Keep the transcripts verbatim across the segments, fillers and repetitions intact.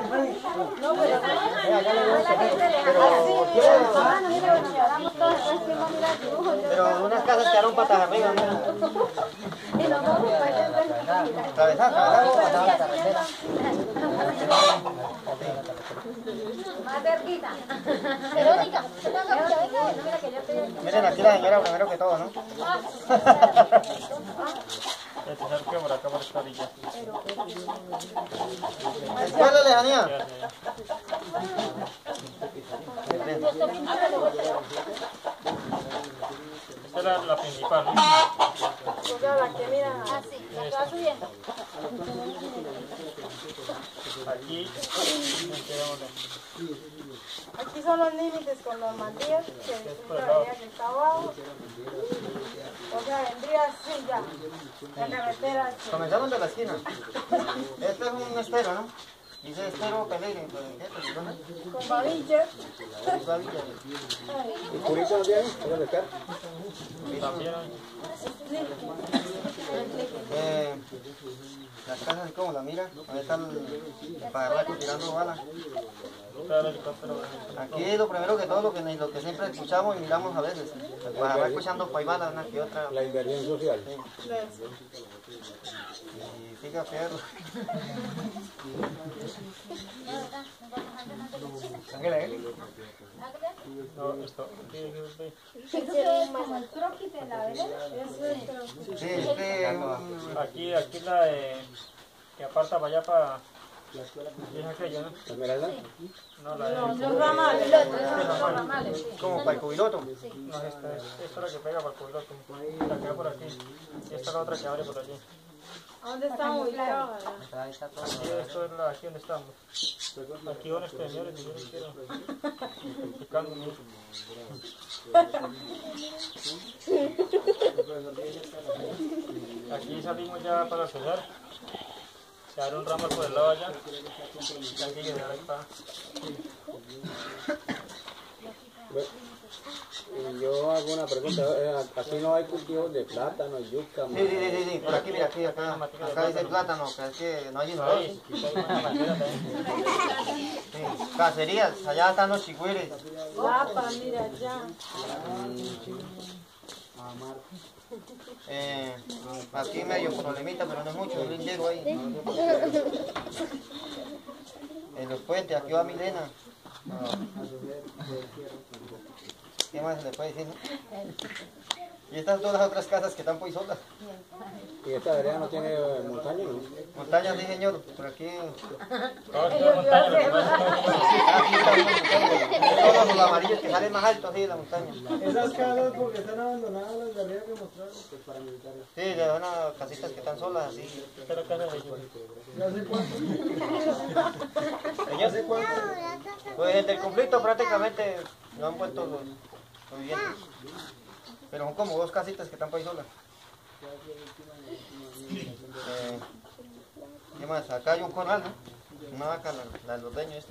No, pero pero unas casas quedaron patas arriba, mira. y nos vamos para Atravesar, atravesar, la carretera. más cerquita. Verónica, mira que yo estoy aquí. Miren aquí la señora primero que todo, ¿no? Tener que por acá por esta orilla. ¿Cuál es la lejanía? Esta es la, la principal, ¿no? O sea, la que mira, así, la que va subiendo. Aquí, Aquí son los límites con Normandía, que es una avenida que está abajo. O sea, vendría así ya, la carretera. así. Comenzamos de la esquina. Este es un estero, ¿no? Dice estero Pelegrín, ¿qué? Con babillas. ¿Y Curita no tiene? ¿Puede pescar? también hay. Eh, las casas, ¿cómo la mira? Ahí está el pajarraco tirando balas. Está el helicóptero. Aquí lo primero que todo, lo que, lo que siempre escuchamos y miramos a veces, el pajarraco echando paibadas, una que otra. La inversión social. Y siga fierro. No, esto. Aquí, Como el croquis de la vereda. Sí, este, mm, aquí, aquí la de. Que aparta para allá para. ¿Qué es aquello, no? ¿La Esmeralda? No, la de. Los ramales. Los ramales, sí. como para el cubiloto. No, esta es, esta es la que pega para el cubiloto. La que va por aquí. Y esta es la otra que abre por allí. ¿A dónde estamos ubicados? Aquí, esto es la, aquí donde estamos. Aquí van estos señores y yo les quiero. Picando mucho. Aquí salimos ya para cenar. Se abre un ramo por el lado allá. Y aquí llegar ahí para. Bueno, y yo hago una pregunta. eh, Aquí no hay cultivos de plátano, yuca, Sí, sí, sí, sí, sí, por aquí, mira, aquí, acá, acá dice plátano, que es que no hay inodoro. Ahí, aquí hay una bandera también. Sí, cacerías, allá están los chigüires. Papa, mira allá. Eh, aquí medio problemita, pero no es mucho, un lindero ahí. En los puentes, aquí va Milena. ¿Qué más se le puede decir, no? Y estas todas las otras casas que están por ahí solas. y esta vereda no tiene eh, montaña, ¿no? Montañas, sí señor, por aquí. Todo esto es montaña, lo que pasa es Aquí están todos los amarillos que salen más altos así de la montaña. Esas casas porque están abandonadas las de arriba que mostraron. Pues para militares. Sí, de unas casitas que están solas así. esta es la casa de ellos. ¿Ya sé cuánto? ¿Ya sé cuánto? Pues desde el conflicto prácticamente no han vuelto los, los vivientes. Pero son como dos casitas que están por ahí solas. Eh, ¿Qué más? Acá hay un corral, ¿no? Una vaca, la, la de los dueños, este.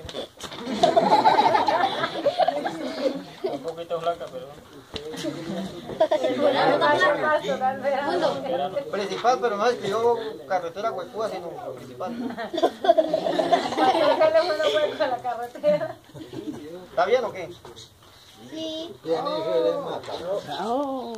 Un poquito blanca, pero. Principal, pero no escribió carretera Huecúa, sino lo principal. la carretera. ¿Está bien o qué? Sí. ¿Quién hizo el mata? Oh,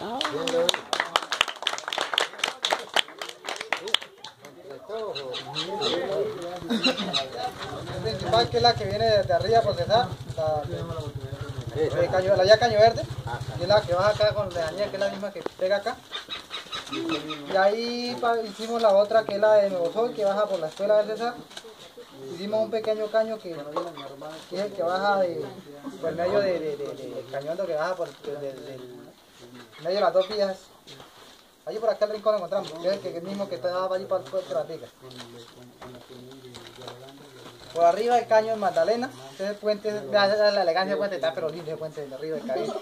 La principal que es la que viene de arriba por detrás, la, de caño, la ya Caño Verde, que es la que baja acá con lejanía, que es la misma que pega acá. Y ahí pa- hicimos la otra que es la de Nuevo Sol, que baja por la escuela del César. Hicimos un pequeño caño que, que es el que baja de, por el medio de, de, de, de- del cañondo que baja por de- de- del medio de las dos vías. Allí por acá el rincón lo encontramos, que es el, que, el mismo que estaba allí para el puerto de la Rica. Por arriba el caño en Magdalena, este es el puente, vea, la, la elegancia del puente está pero lindo el puente de arriba del Caribe.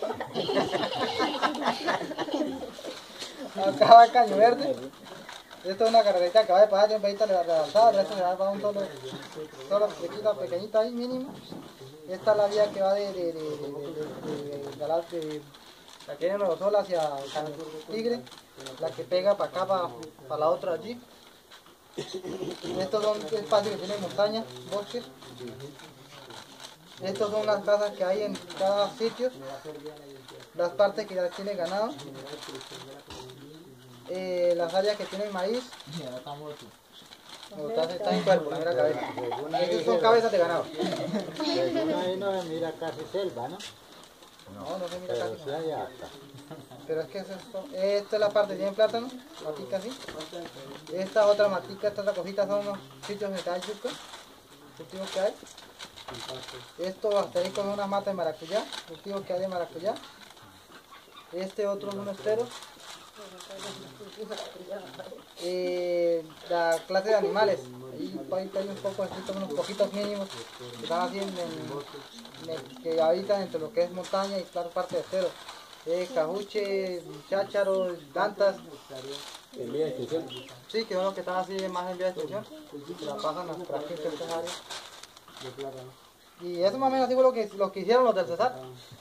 Acá va el Caño Verde. Esto es una carretera que va de pasar de un pedito levantado, el resto se va para un solo, solo pequeñita, pequeñita ahí mínimo. Esta es la vía que va de, de, de, de, de, de, de, de, la- de la que viene Nuevo Sol hacia San Tigre, la que pega para acá, para, para la otra allí. Estos son espacios que tienen montañas, bosques. Estos son las casas que hay en cada sitio. Las partes que ya tiene ganado. Eh, las áreas que tienen maíz. No, está, está en cuerpo, la mira cabeza. Estas son cabezas de ganado. Ahí no se mira casi selva, ¿no? No, no se mira Pero casi. sí hay hasta. Pero es que es esto. Esta es la parte que tiene plátano, matica así. Esta otra matica, estas cositas son los sitios donde hay yuca, cultivos que hay. Estos asteriscos son unas matas de maracuyá, cultivos que hay de maracuyá. Este otro es un estero. Eh, la clase de animales, ahí, ahí hay un poco escrito, unos poquitos mínimos que están así en, en- en- que habitan entre lo que es montaña y claro, parte de estero. Eh, cajuche, chácharo, dantas, En vía de extinción. sí, que son los que están así más en vía de extinción, que la pasan a las ciertas áreas. Y eso más o menos así fue lo que, lo que hicieron los del Cesar.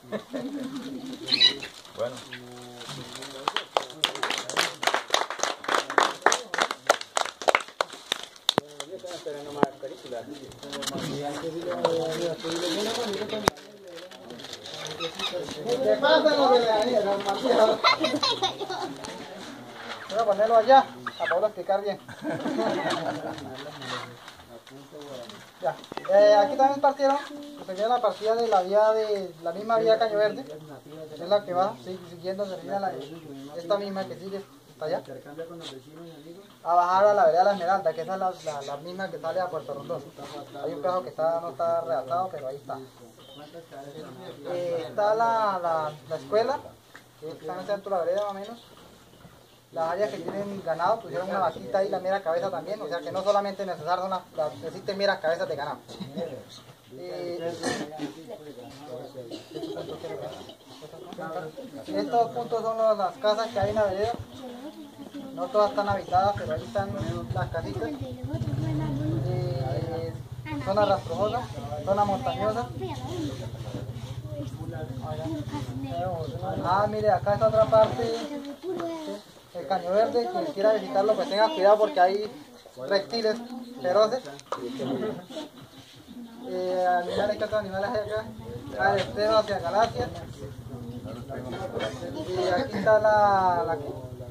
Bueno. Yo estaba esperando más películas. ¿Qué pasa lo que le daría, don Marcelo? Voy a ponerlo allá, para poderlo explicar bien. Ya. Eh, aquí también partieron, se viene la partida de la vía de la misma vía Caño Verde, que es la que va sigue, siguiendo de la, esta misma que sigue hasta allá, a bajar a la vereda de la Esmeralda, que esa es la, la, la misma que sale a Puerto Rondón. Hay un pedazo que está, no está redactado, pero ahí está. Eh, está la, la, la escuela, que está en el centro de la vereda más o menos. Las áreas que tienen ganado pusieron una vaquita y la mera cabeza también, o sea que no solamente en el Cesar son las, las, existen meras cabezas de ganado. Eh, estos puntos son los- las casas que hay en la vereda, no todas están habitadas, pero ahí están las casitas. Eh, zona rastrosa, zona montañosa. Ah, mire, acá está otra parte. El Caño Verde, quien quiera visitarlo, pues tenga cuidado porque hay reptiles feroces. Eh, animales, ¿qué otros animales hay acá? Ah, el Esteban hacia Galacia. Y aquí está la, la-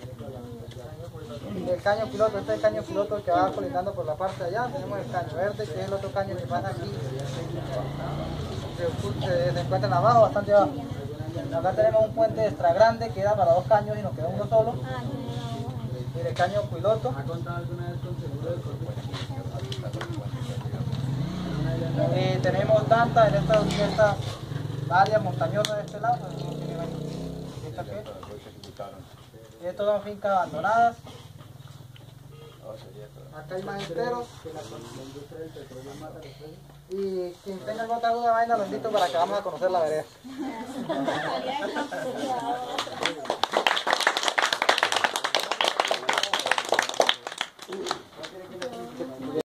el caño piloto, este es el caño piloto que va colindando por la parte de allá. Tenemos el Caño Verde, que es el otro caño que pasa aquí. Se, se, se encuentran abajo, bastante abajo. Acá tenemos un puente extra grande que era para dos caños y nos quedó uno solo. Mire, caño piloto. Eh, tenemos tantas en estas esta áreas montañosas de este lado. ¿Esta qué? Estas son fincas abandonadas. Acá hay maesteros. Y quien tenga alguna otra duda, vaina, lo invito para que vamos a conocer la vereda.